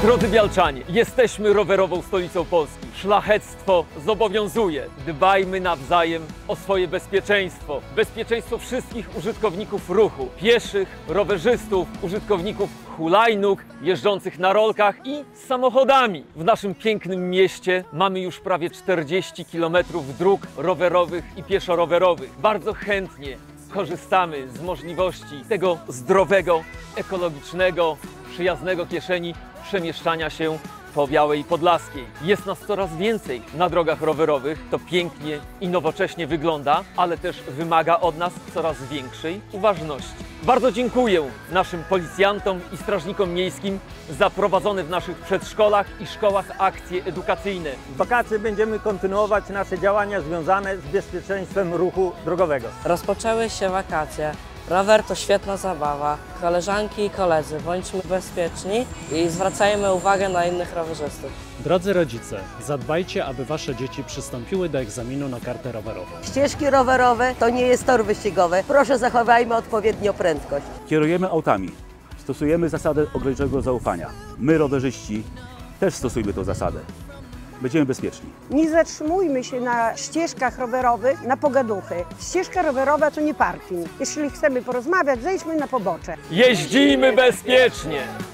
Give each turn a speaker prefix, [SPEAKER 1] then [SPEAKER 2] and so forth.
[SPEAKER 1] Drodzy Bialczanie, jesteśmy rowerową stolicą Polski. Szlachectwo zobowiązuje. Dbajmy nawzajem o swoje bezpieczeństwo. Bezpieczeństwo wszystkich użytkowników ruchu. Pieszych, rowerzystów, użytkowników hulajnóg, jeżdżących na rolkach i samochodami. W naszym pięknym mieście mamy już prawie 40 km dróg rowerowych i pieszo-rowerowych. Bardzo chętnie korzystamy z możliwości tego zdrowego, ekologicznego, przyjaznego kieszeni przemieszczania się po Białej Podlaskiej. Jest nas coraz więcej na drogach rowerowych. To pięknie i nowocześnie wygląda, ale też wymaga od nas coraz większej uważności. Bardzo dziękuję naszym policjantom i strażnikom miejskim za prowadzone w naszych przedszkolach i szkołach akcje edukacyjne.
[SPEAKER 2] W wakacje będziemy kontynuować nasze działania związane z bezpieczeństwem ruchu drogowego.
[SPEAKER 3] Rozpoczęły się wakacje. Rower to świetna zabawa. Koleżanki i koledzy, bądźmy bezpieczni i zwracajmy uwagę na innych rowerzystów.
[SPEAKER 4] Drodzy rodzice, zadbajcie, aby wasze dzieci przystąpiły do egzaminu na kartę rowerową.
[SPEAKER 5] Ścieżki rowerowe to nie jest tor wyścigowy. Proszę, zachowajmy odpowiednio prędkość.
[SPEAKER 6] Kierujemy autami. Stosujemy zasadę ograniczonego zaufania. My, rowerzyści, też stosujmy tę zasadę. Będziemy bezpieczni.
[SPEAKER 7] Nie zatrzymujmy się na ścieżkach rowerowych na pogaduchy. Ścieżka rowerowa to nie parking. Jeśli chcemy porozmawiać, zejdźmy na pobocze.
[SPEAKER 1] Jeździmy bezpiecznie!